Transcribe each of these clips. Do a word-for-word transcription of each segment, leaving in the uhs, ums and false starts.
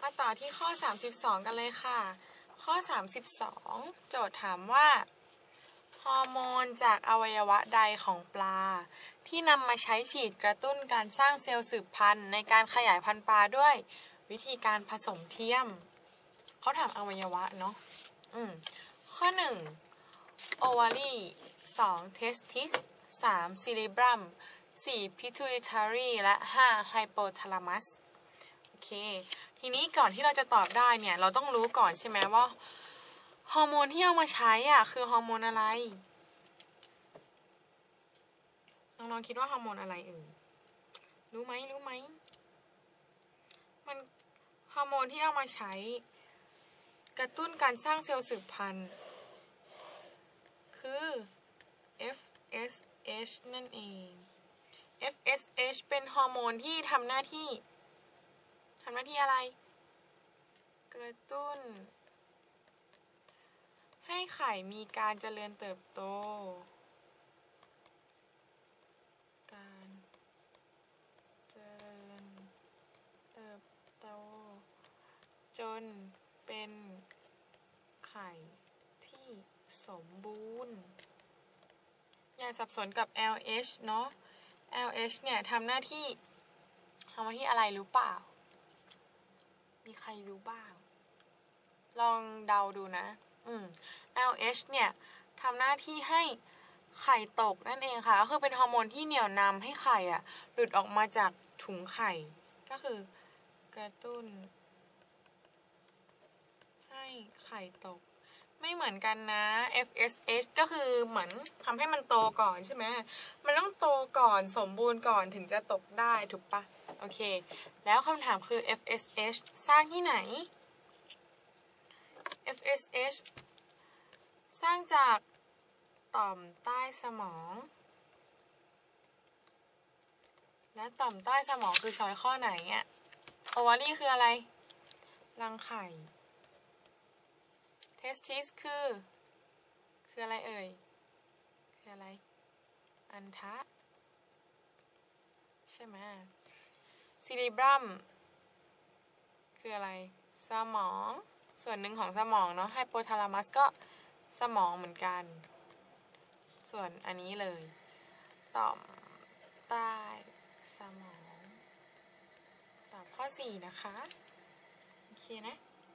มาต่อที่ข้อสามสิบสองกันเลยค่ะข้อสามสิบสองโจทย์ถามว่าฮอร์โมนจากอวัยวะใดของปลาที่นำมาใช้ฉีดกระตุ้นการสร้างเซลล์สืบพันธุ์ในการขยายพันธุ์ปลาด้วยวิธีการผสมเทียมเขาถามอวัยวะเนาะอืมข้อหนึ่งโอวารีสองเทสติสสามซิลิบรัมสี่พิทูอิทารีและห้าไฮโปทาลามัสโอเคทีนี้ก่อนที่เราจะตอบได้เนี่ยเราต้องรู้ก่อนใช่ไหมว่าฮอร์โมนที่เอามาใช้อ่ะคือฮอร์โมนอะไรน้องๆคิดว่าฮอร์โมนอะไรเอ่ยรู้ไหมรู้ไหมมันฮอร์โมนที่เอามาใช้กระตุ้นการสร้างเซลล์สืบพันธุ์คือ เอฟ เอส เอช นั่นเอง เอฟ เอส เอช เป็นฮอร์โมนที่ทำหน้าที่ทำหน้าที่อะไรกระตุ้นให้ไข่มีการเจริญเติบโตการเจริญเติบโตจนเป็นไข่ที่สมบูรณ์อย่าสับสนกับ แอล เอช เนาะ แอล เอช เนี่ยทำหน้าที่ทำหน้าที่อะไรรู้เปล่ามีใครรู้บ้างลองเดาดูนะอืม แอล เอช เนี่ยทำหน้าที่ให้ไข่ตกนั่นเองค่ะก็คือเป็นฮอร์โมนที่เหนี่ยวนำให้ไข่อ่ะหลุดออกมาจากถุงไข่ก็คือกระตุ้นให้ไข่ตกไม่เหมือนกันนะ เอฟ เอส เอช ก็คือเหมือนทำให้มันโตก่อนใช่ไหมมันต้องโตก่อนสมบูรณ์ก่อนถึงจะตกได้ถูกปะโอเคแล้วคำถามคือ เอฟ เอส เอช สร้างที่ไหน เอฟ เอส เอช สร้างจากต่อมใต้สมองและต่อมใต้สมองคือช้อยข้อไหนอ่ะโอวารีคืออะไรรังไข่เทสติสคือคืออะไรเอ่ยคืออะไรอันทะใช่ไหมซิลิบรัมคืออะไรสมองส่วนหนึ่งของสมองเนาะไฮโปทาลามัสก็สมองเหมือนกันส่วนอันนี้เลยต่อมใต้สมองตอบข้อสี่นะคะโอเคนะ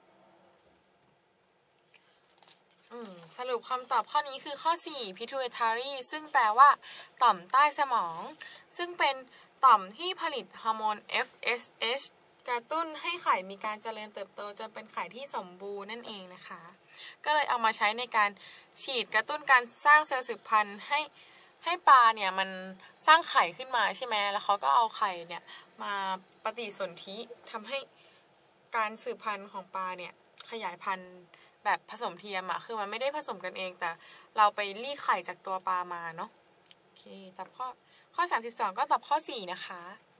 อืมสรุปคำตอบข้อนี้คือข้อสี่ pituitary ซึ่งแปลว่าต่อมใต้สมองซึ่งเป็นต่อมที่ผลิตฮอร์โมน เอฟ เอส เอช กระตุ้นให้ไข่มีการเจริญเติบโตจนเป็นไข่ที่สมบูรณ์นั่นเองนะคะก็เลยเอามาใช้ในการฉีดกระตุ้นการสร้างเซลล์สืบพันธุ์ให้ให้ปลาเนี่ยมันสร้างไข่ขึ้นมาใช่ไหมแล้วเขาก็เอาไข่เนี่ยมาปฏิสนธิทำให้การสืบพันธุ์ของปลาเนี่ยขยายพันธุ์แบบผสมเทียมอะคือมันไม่ได้ผสมกันเองแต่เราไปรีดไข่จากตัวปลามาเนาะโอเคตอบข้อข้อสามสิบสองก็ตอบข้อสี่นะคะ